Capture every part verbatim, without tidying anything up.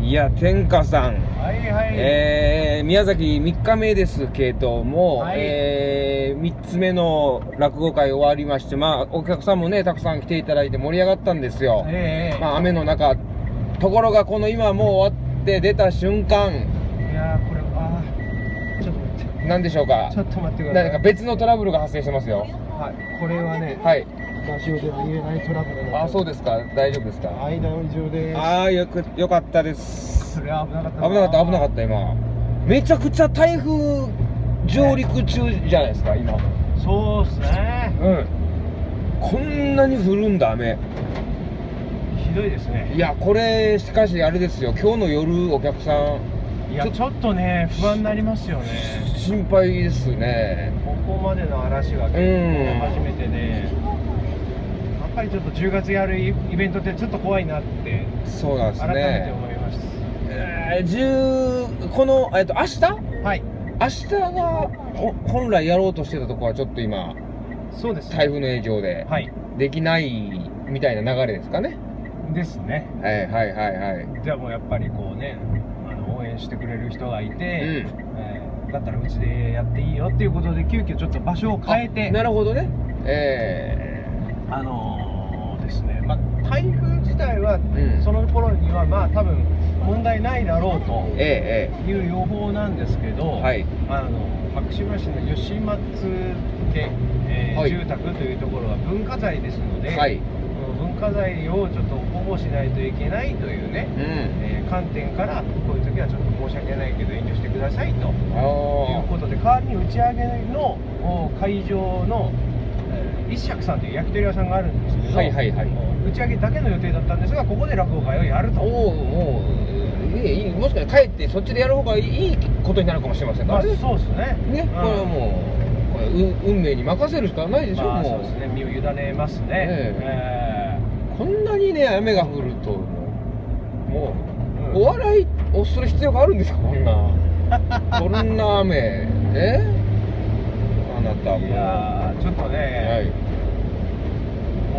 いや、天下さん、 はいはい、 えー、宮崎みっかめですけども、 はい、 えー、みっつめの落語会終わりまして、まあ、お客さんもね、たくさん来ていただいて盛り上がったんですよ。 えー、 まあ、雨の中。ところが、この今もう終わって出た瞬間、 いやー、これ、あー、ちょっと待って。 何でしょうか。 ちょっと待ってください。 何か別のトラブルが発生してますよ。 はい、これはね、 はい。 ラジオでは言えないトラブルだ。 あ、そうですか。大丈夫ですか。 はい、大丈夫です。 ああ、よく、よかったです。 それは危なかったな。 危なかった、危なかった、今。めちゃくちゃ台風上陸中じゃないですか、今。 そうっすね。 うん。こんなに降るんだ、雨。 ひどいですね。 いや、これ、しかしあれですよ、今日の夜、お客さん。 いや、ちょっとね、不安になりますよね。 心配ですね。 ここまでの嵐は結構初めてで、やっぱりちょっとじゅうがつやるイベントってちょっと怖いなって、 そうなんですね。 改めて思いました。 えー、じゅうこの、えっと、明日はい。 明日が本来やろうとしてたところはちょっと今、 そうです、ね、 台風の影響で、はい、できないみたいな流れですかね。 ですね。 はいはいはいはい。 じゃあもうやっぱりこうね、あの応援してくれる人がいて、うん、えー、だったらうちでやっていいよっていうことで急遽ちょっと場所を変えて。 なるほどね。えー、あのー、ですね、まあ、台風自体は、うん、その頃にはまあ多分問題ないだろうという予報なんですけど、はい、あの白島市の吉松家、えーはい、住宅というところは文化財ですので、はい、文化財をちょっと保護しないといけないというね、うん、えー、観点からこういう時はちょっと申し訳ないけど遠慮してくださいということで、代わりに打ち上げの会場の一尺さんという焼き鳥屋さんがあるんですけど、はいはいはい、打ち上げだけの予定だったんですが、ここで落語会をやると。おお、いい、もしかして帰ってそっちでやる方がいいことになるかもしれませんからね。 まあ、そうですね。ね、うん、 これはもうこれ運命に任せるしかないでしょ。 まあ、 もうそうですね、身を委ねますね。えーえー、こんなにね雨が降るともう、うん、お笑いをする必要があるんですか、こんなこんな雨えあなたも。 いやー、ちょっとね、はい、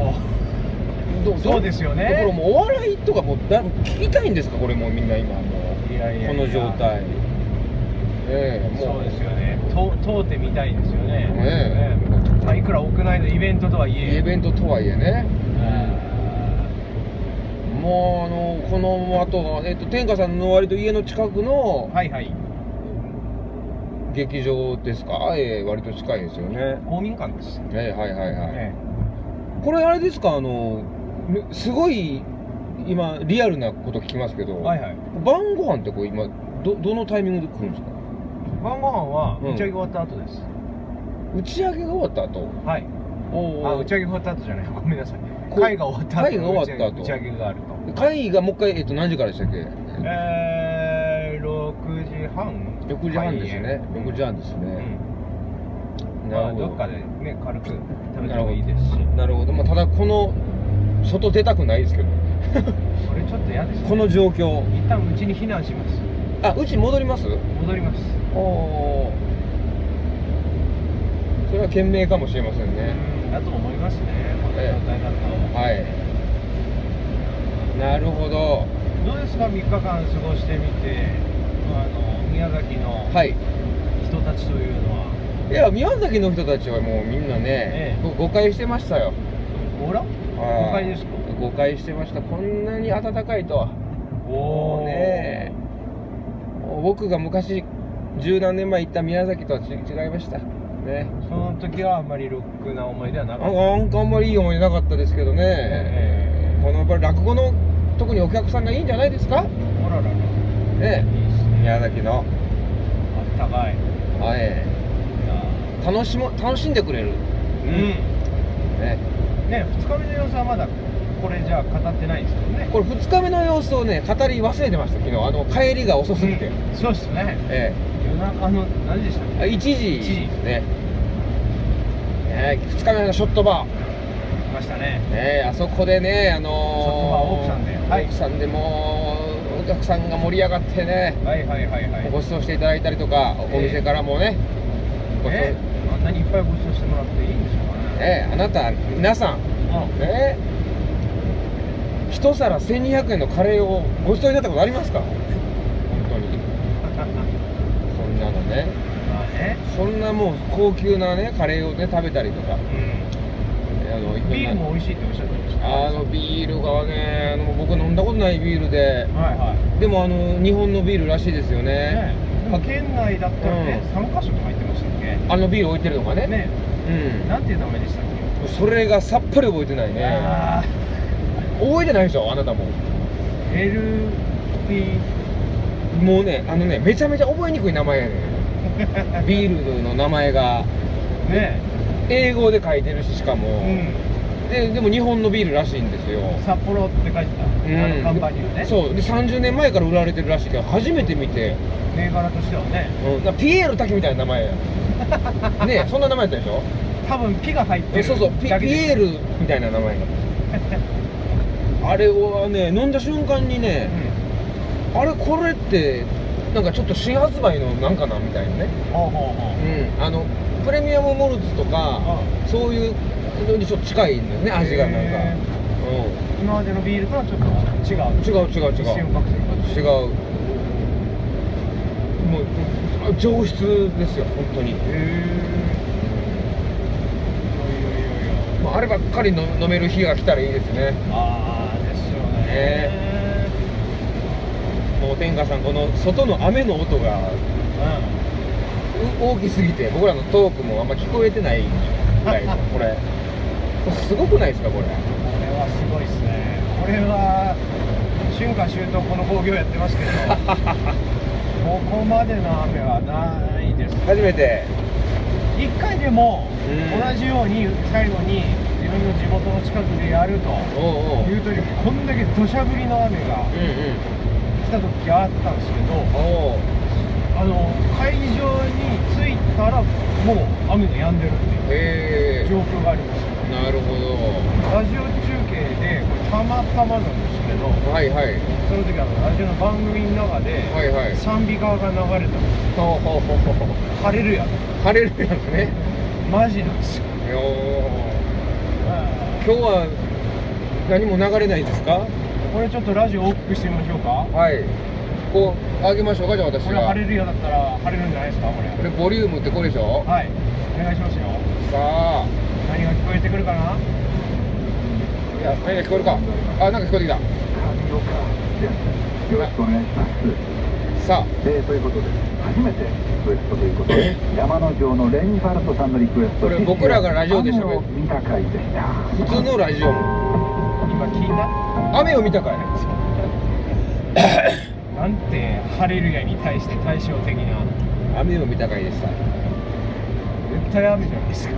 もうそうですよね。 だからもうお笑いとかもうだ聞きたいんですか、これもうみんな今もう、いやいやいや、この状態。 ええ、もうそうですよね。と通ってみたいですよね。ええ、まあいくら屋内のイベントとはいえ。 イベントとはいえね。もうあのこの後えっと天下さんの割と家の近くのはいはい劇場ですか。ええ、割と近いですよね。 公民館です。 ええ、はいはいはい。ええ、これあれですか、あのすごい今リアルなこと聞きますけど、はいはい、晩ご飯ってこう今 ど, どのタイミングで来るんですか。 晩ご飯は打ち上げ終わった後です。 うん、打ち上げが終わった後。はい。 おあ、打ち上げ終わった後じゃない、ごめんなさい。会が終わった後。 会が終わった後。 打ち上げがあると。 会がもう一回、えっと何時からでしたっけ。 えー、ろくじはん。 ろくじはんですね。ろくじはんですね。 うん、なるほど。まあ、どっかでね、軽く食べた方がいいですし。 なるほど。まあ、ただこの外出たくないですけど。 これちょっと嫌ですね。 この状況。 一旦うちに避難します。 あ、うち戻ります。 戻ります。 おお。それは賢明かもしれませんね。 うん、だと思いますね。この状態だと。はい。 なるほど。 どうですか、みっかかん過ごしてみて、あの宮崎の人たちというのは。 はい、いや、宮崎の人たちはもうみんなね、ええ、誤解してましたよ。 ほら、誤解ですか。 誤解してました。こんなに暖かいとは。おおね。僕が昔十何年前行った宮崎とは違いましたね。 その時はあんまりロックな思い出はなかった。 なんかあんまりいい思い出なかったですけどね、えー、このやっぱり落語の特にお客さんがいいんじゃないですか。 ほらららね、宮崎のあったかい、 はい、楽しも楽しんでくれる。うん、 ねね、ふつかめの様子はまだこれじゃあ語ってないですけどね。 これふつかめの様子をね語り忘れてました、昨日。あの帰りが遅すぎて、うん、 そうですね。ええ、夜中の何時でしたっけ。 いちじですね。ええ、ふつかめのショットバー来ましたね。 ええ、あそこでね、あのー、 ショットバーオークさんで、 はい、オークさんでもうお客さんが盛り上がってね、はいはいはいはい、ご馳走していただいたりとか、えー、お店からもね、 えー、あんなにいっぱいご馳走してもらっていいんでしょうかね。 ええ、あなた皆さん、うん、ね、 一皿せんにひゃくえんのカレーをごちそうになったことありますか？本当にそんなのね、まあね、そんなもう高級なねカレーをね食べたりとか、うん、あのビールも美味しいっておっしゃってました。 あのビールがね、あの僕飲んだことないビールで、はいはい、でもあの日本のビールらしいですよね。ね、 でも県内だったらね、うん、さんかしょと入ってましたっけ？ あのビール置いてるのがね。ね、 うん、なんていう名前でしたっけ？ それがさっぱり覚えてないね。あ覚えてないでしょあなたも。 エルピーもうね、あのね、めちゃめちゃ覚えにくい名前やねんビールの名前がね、英語で書いてるし、しかも、うん、で, でも日本のビールらしいんですよ。 札幌って書いてた、うん、あの看板にはね。 そうでさんじゅうねんまえから売られてるらしいけど、初めて見て、 銘柄としてはね、 うん、だピエール滝みたいな名前やね、そんな名前やったでしょ。 多分ピが入ってる。 そうそう、ピ, ピエールみたいな名前があれをね、飲んだ瞬間にね、うん、あれこれってなんかちょっと新発売のなんかなみたいなね。うん、あのプレミアムモルツとかそういうのにちょっと近いんですね、味がなんか、うん、 今までのビールとはちょっと違う違う違う違う違う、もう上質ですよ本当に。へえ、まあ、あればっかりの飲める日が来たらいいですね。 ああですよね。 もう天下さん、この外の雨の音が、うん、大きすぎて僕らのトークもあんま聞こえてないぐらいのこれすごくないですかこれ。これはすごいですね。これは春夏秋冬この工業やってますけどここまでの雨はないです、ね、 初めていっかいでも同じように最後に自分の地元の近くでやるというとき、こんだけ土砂降りの雨が来た時があったんですけど、あの会場に着いたらもう雨が止んでるっていう状況がありました。 なるほど。 ラジオ中継でこれたまたまなんですけど、はいはい、その時あのラジオの番組の中で、はいはい、賛美歌が流れたんですよ。ほうほうほうほう。晴れるやん。 晴れるやんね。 マジなんですよ。 今日は何も流れないですか？ これちょっとラジオ大きくしてみましょうか。 はい。こう上げましょうか、じゃあ私が。 これ晴れるようだったら晴れるんじゃないですかこれ。 これボリュームってこれでしょ？ はい。お願いしますよ。 さあ。 何が聞こえてくるかな？いや、何が聞こえるか。あ、なんか聞こえてきた。よろしくお願いします。さあ、えー、ということで初めてリクエストということで山の城のレインファルトさんのリクエスト。これ僕らがラジオでしゃべる見た会でした。普通のラジオも今聞いた？ 雨を見た会なんてハレルヤに対して対照的な雨を見た会でした。 絶対雨じゃないですか。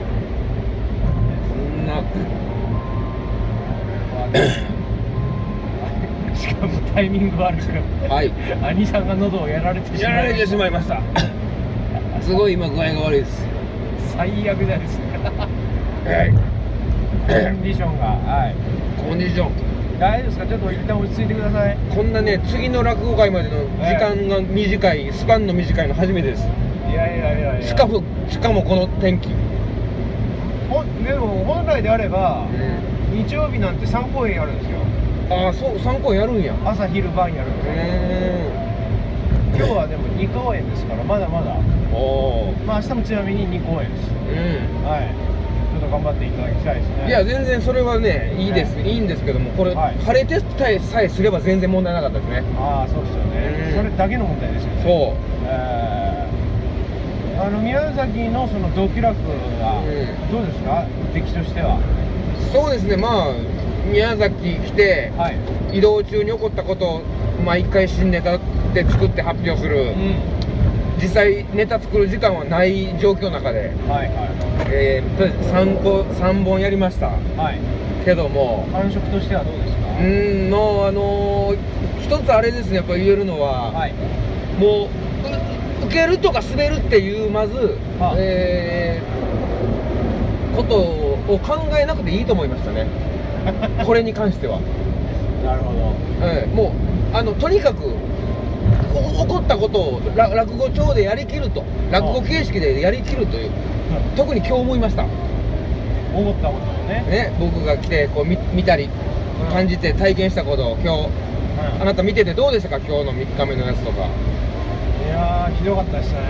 しかもタイミング悪く、はい、兄さんが喉をやられてしまいました。 やられてしまいましたすごい今具合が悪いです。 最悪だですねはいコンディションが、はい、 コンディション大丈夫ですか？ちょっと一旦落ち着いてください。 こんなね、次の落語会までの時間が短い、はい、スパンの短いの初めてです。 いやいやいやいや、 しかもしかもこの天気。 でも本来であれば、うん、日曜日なんてさんこうえんやるんですよ。 ああ、そう、さんこうえんやるんや。 朝昼晩やるんですよ。今日はでもにこうえんですからまだまだ。おお。まあ明日もちなみににこうえんです。うん。はい。ちょっと頑張っていただきたいですね。 いや全然それはねいいです、ね、いいんですけども、これ、はい、晴れてさえすれば全然問題なかったですね。 ああ、そうですよね。それだけの問題ですよね。そう。えーあの宮崎のその同期楽はどうですか、うん、出来としては。 そうですね、まあ宮崎来て、はい、移動中に起こったことを毎回新ネタで作って発表する、うん、実際ネタ作る時間はない状況の中で、はいはい、えー、さんこさんぼんやりました、はい、けども感触としてはどうですか？ うんのあのー、一つあれですね、やっぱ言えるのは、はい、もう受けるとか滑るっていうまず、ああえー、ことを考えなくていいと思いましたねこれに関しては。 なるほど、 えー、もうあのとにかく起こったことを落語調でやりきると、落語形式でやりきるという、特に今日思いました。 思ったことをね、 ね、僕が来てこう 見, 見たり感じて体験したことを今日、うん、あなた見ててどうでしたか、今日のみっかめのやつとか。 いやーひどかったですね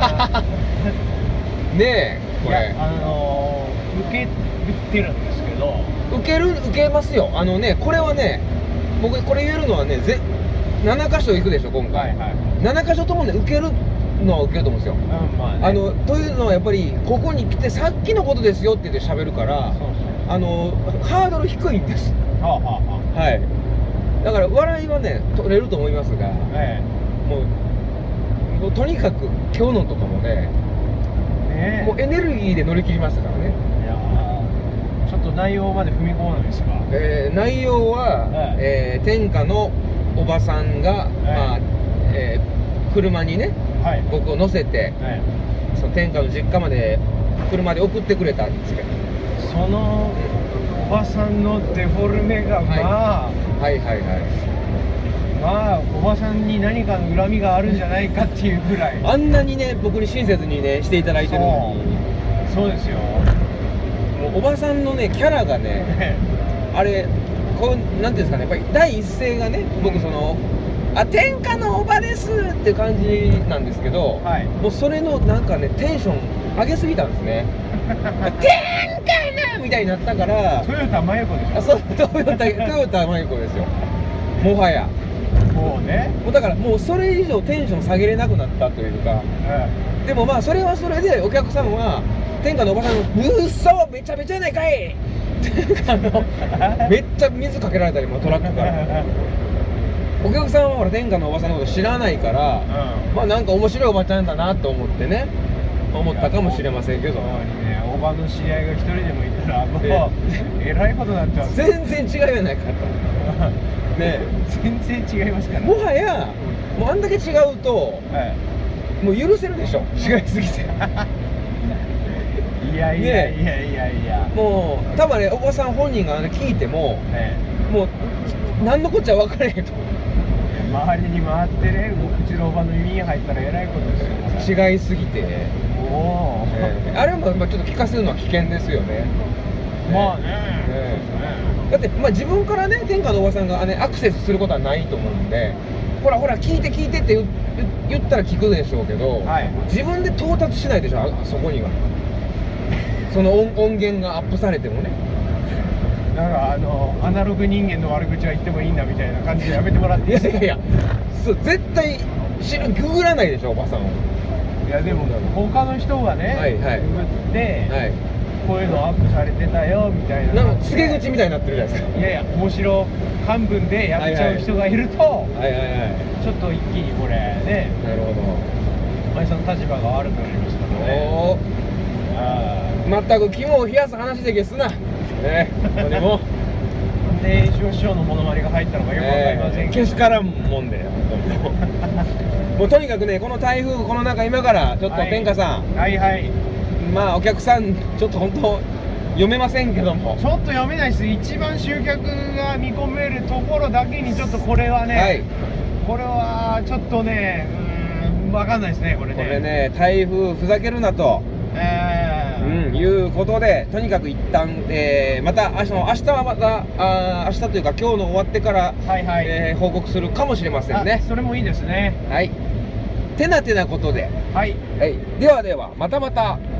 ねえ、これあのー、受けてるんですけど、 受ける受けますよ。あのね、これはね、僕これ言えるのはね、ぜななかしょ行くでしょ今回、はいはい、ななかしょともね受けるのは受けると思うんですよ、うんまあね、あのというのはやっぱりここに来てさっきのことですよって言って喋るから、そうそう、あのハードル低いんです、はあはあ、はい、だから笑いはね取れると思いますが、ええ、もうもうとにかく今日のとかもね、ね、もうエネルギーで乗り切りましたからね。いやちょっと内容まで踏み込まないですか。 えー、内容は、ええー、天下のおばさんが、はい、まあえー、車にね、はい、僕を乗せて、はい、その天下の実家まで車で送ってくれたんですけど、 そのおばさんのデフォルメが、まあ、 はい、はいはいはいまあおばさんに何かの恨みがあるんじゃないかっていうぐらい、 あんなにね僕に親切にねしていただいてるのに。 そうですよ。 もうおばさんのねキャラがねあれこうなんていうんですかね、やっぱり第一声がね、僕そのあ天下のおばですっていう感じなんですけど、はい、もうそれのなんかねテンション上げすぎたんですね天下なみたいになったから。 トヨタマユコでしょ。 あ、そう、トヨタトヨタマユコですよ、もはやもうね、 もうだからもうそれ以上テンション下げれなくなったというか、うん、でもまあそれはそれでお客さんは天下のおばさんの「うっそめちゃめちゃやないかい!」あのめっちゃ水かけられたりもトラックからお客さんはほら天下のおばさんのこと知らないから、うん、まあなんか面白いおばちゃんだなと思ってね思ったかもしれませんけど、ね、 おばの知り合いが一人でもいたらもうえらいことになっちゃう。 全然違うやないかとね、 全然違いますから、ね、 もはやもうあんだけ違うと、はい、もう許せるでしょ、違いすぎていやいやいやいやいや、 もう多分ねおばさん本人が、ね、聞いても、ね、もう何のこっちゃ分からへんと周りに回ってね、うちのおばの耳に入ったらえらいことですよ。違いすぎて、おー、えー、あれもまあちょっと聞かせるのは危険ですよね。 まあね、 えー、だって、まあ、自分からね天下のおばさんが、ね、アクセスすることはないと思うんで、ほらほら聞いて聞いてって言ったら聞くでしょうけど、はい、自分で到達しないでしょ、あそこにはその 音, 音源がアップされてもね。 なんかあのアナログ人間の悪口は言ってもいいんだみたいな感じでやめてもらっていいですか。いやいやそう絶対知るググらないでしょおばさんは。 いやでも他の人がね、はいはい、ググって、はい、こういうのアップされてたよみたいな、 なんか告げ口みたいになってるじゃないですか。 いやいや面白半分でやっちゃう人がいると、はいはいはいはい、ちょっと一気にこれね、なるほど、前さんの立場が悪くなりましたからね。おあ全く肝を冷やす話でゲスなね、でもで師匠のモノマネが入ったのがよくわかりませんけど、 えー、けしからんもんでもうとにかくねこの台風この中今からちょっと天下さん、はい、はいはいまあお客さんちょっと本当読めませんけども、 ちょっと読めないです。一番集客が見込めるところだけにちょっとこれはね、はい、これはちょっとねうーん分かんないですねこれね。 これね台風ふざけるなと、えー、うん、いうことでとにかく一旦、えー、また明日明日はまたあ明日というか今日の終わってから、はいはいえー、報告するかもしれませんね。 それもいいですね。 はいてなてなことで、はい、はい、ではではまたまた。